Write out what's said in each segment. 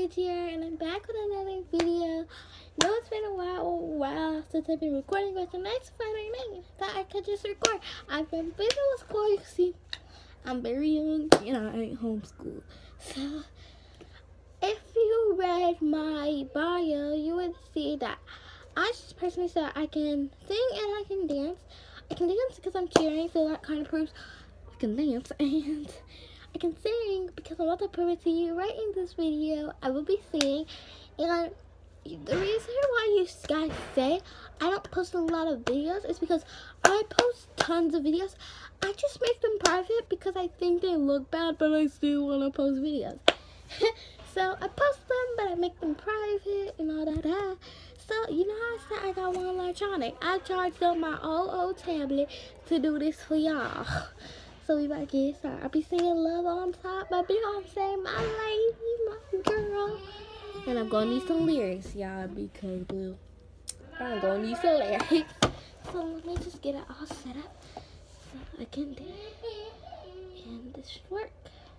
Paige here, and I'm back with another video. I know it's been a while since I've been recording, but tonight's Friday night. I thought I could just record. I've been busy with school. You see, I'm very young and I ain't homeschooled. So, if you read my bio, you would see that I just personally said I can sing and I can dance. I can dance because I'm cheering, so that kind of proves I can dance, and I can sing because I want to prove it to you. Right in this video, I will be singing, and the reason why you guys say I don't post a lot of videos is because I post tons of videos. I just make them private because I think they look bad, but I still want to post videos. So I post them, but I make them private and all that. So, you know how I said I got one electronic? I charged up my old tablet to do this for y'all. So we about to get started. I'll be singing Love on Top by Beyonce, my lady, my girl. And I'm gonna need some lyrics, y'all, because I'm gonna need some lyrics. So let me just get it all set up so I can do it. And this should work.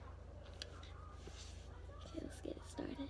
Okay, let's get it started.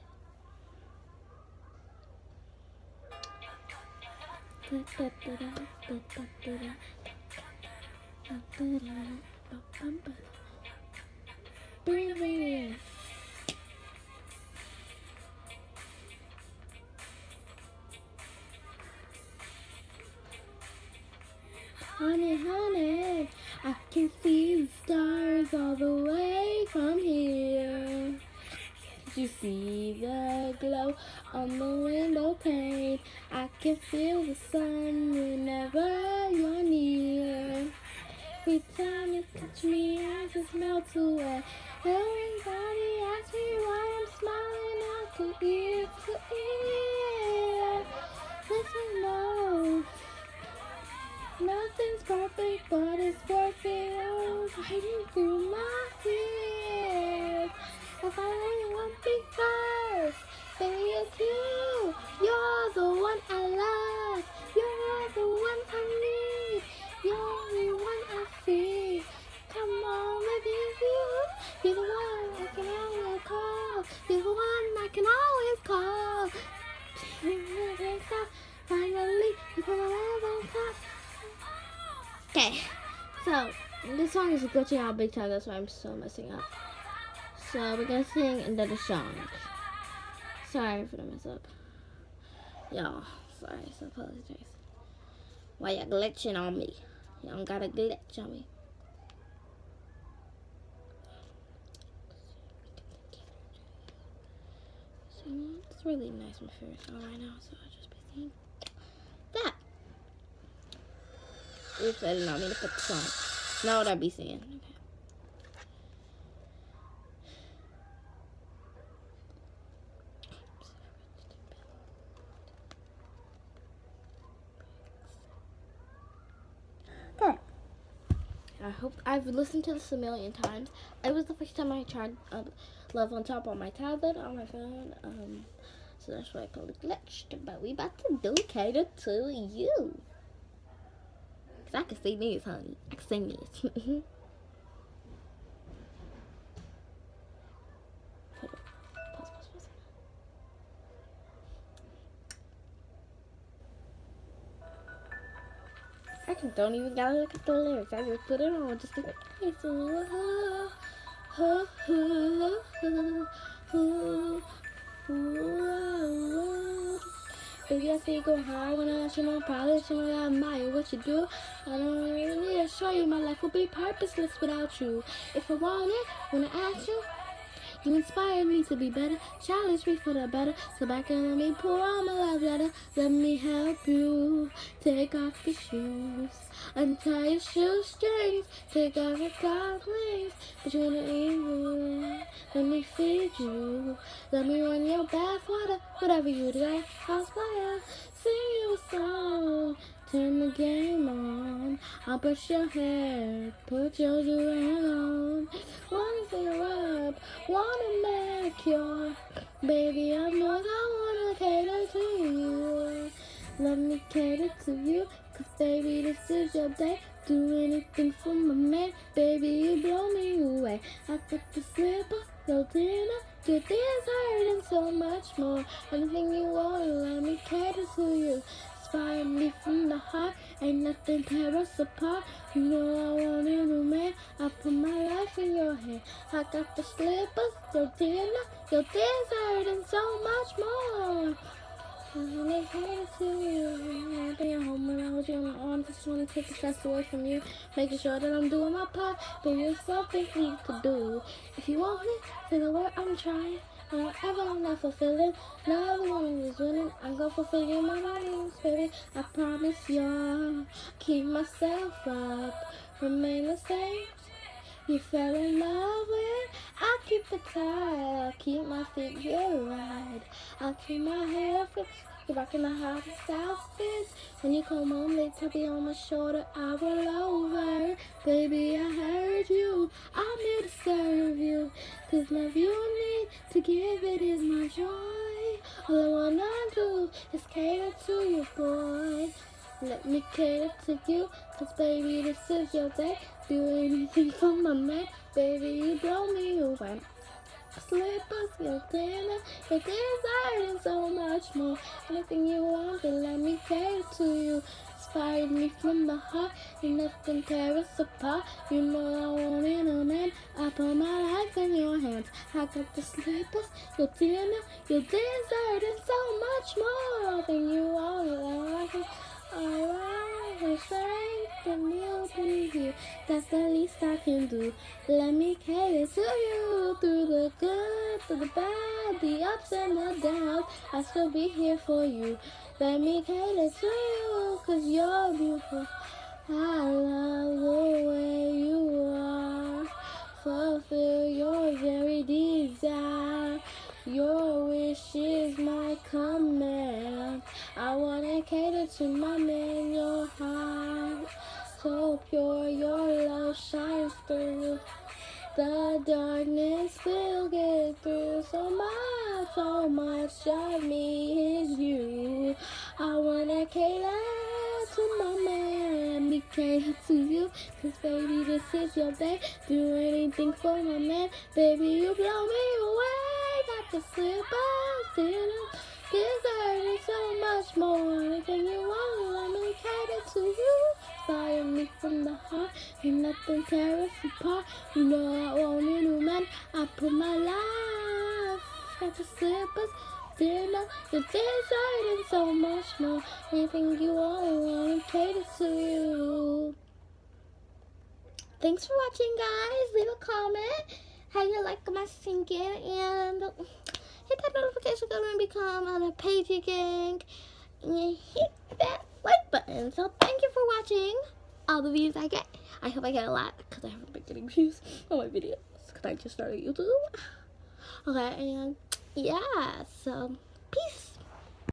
Honey, honey, I can see the stars all the way from here. Did you see the glow on the window pane? I can feel the sun whenever you're near. Every time you touch me, I just melt away. Everybody asks me why I'm smiling out to ear to ear. Listen, no, nothing's perfect, but it's worth it. I'm fighting through my fears. If I really want to be first, baby, it's you. You're the one I love. You're the one I need. You're the one I see. Come on, baby, it's you. You're the one I can always call. You're the one I can always call. Finally, you put my love on top. Okay, so this song is glitching out big time. That's why I'm so messing up. So we're gonna sing another song. Sorry for the mess up, y'all. Sorry, so apologize. Why y'all glitching on me? Y'all don't gotta glitch on me. So it's really nice and favorite song right now, so I'll just be singing that. Oops, I did not mean to put the song. Now what I'd be singing. Okay. I hope I've listened to this a million times. It was the first time I tried Love on Top on my tablet, on my phone. So that's why I call it glitched. But we about to do Cater to You. I can sing this, honey. I can sing this. Don't even gotta look at the lyrics. I just put it on just to make it. Baby, I say go hard when I ask you no polish and I admire what you do. I don't really need to show you my life will be purposeless without you. If I want it, when I ask you, you inspire me to be better, challenge me for the better. So back and let me pour on my love letter. Let me help you take off your shoes, untie your shoestrings, take off your cufflinks. Between the ears, let me feed you. Let me run your bath water, whatever you do. I'll fire, sing you a song. Turn the game on. I'll brush your hair, put your jewelry on. Wanna feel up, wanna make your baby. I know I wanna cater to you. Let me cater to you, 'cause baby, this is your day. Do anything for my man, baby, you blow me away. I got the slipper, your dinner, your dessert, and so much more. Anything you want, let me cater to you. Inspire me from the heart, ain't nothing tear us apart. You know I want a new man, I put my life in your hand. I got the slippers, your dinner, your dessert, and so much more. And they cater to you. I've been home when I was young. I just want to take the stress away from you, making sure that I'm doing my part. But it's something we could do. If you want me, say the word, I'm trying. Whatever I'm not fulfilling, not everyone is winning. I'm gonna fulfill you my dreams, baby. I promise you, keep myself up, remain the same. You fell in love with, I'll keep it tight, I'll keep my figure right, I'll keep my hair fixed, you're rocking the hottest outfits. When you come home, they tap you on my shoulder, I roll over. Baby, I heard you, I'm here to serve you, 'cause love you need to give it is my joy. All I wanna do is cater to you, boy. Let me cater to you, 'cause baby, this is your day. Do anything for my man, baby, you blow me away. Slippers, your dinner, your dessert, and so much more. Anything you want, then let me cater to you. Inspired me from the heart, and nothing tear us apart. You know I want it, oh man, I put my life in your hands. I got the slippers, your dinner, your dessert, and so much more. Than you all like it. Alright, your strength and you'll be here. That's the least I can do. Let me cater to you through the good, through the bad, the ups and the downs. I'll still be here for you. Let me cater to you, 'cause you're beautiful. I love the way you are. Fulfill your very desire. Your wish is my command. I wanna cater to my man, your heart. So pure, your love shines through. The darkness will get through. So much of me is you. I wanna cater to my man. Let me cater to you, 'cause baby, this is your day. Do anything for my man, baby, you blow me away. Got the slippers, dinner, dessert, and so much more. Anything you want, let me cater to you. Inspire me from the heart, ain't nothing tear us apart. You know I want a new man, I put my life. Got the slippers, dinner, your dessert, and so much more. Anything you want, I wanna cater to you. Thanks for watching, guys. Leave a comment how you like my singing, and hit that notification bell and become on a page gang, and hit that like button. So thank you for watching all the views I get. I hope I get a lot, because I haven't been getting views on my videos because I just started YouTube. Okay, and yeah, so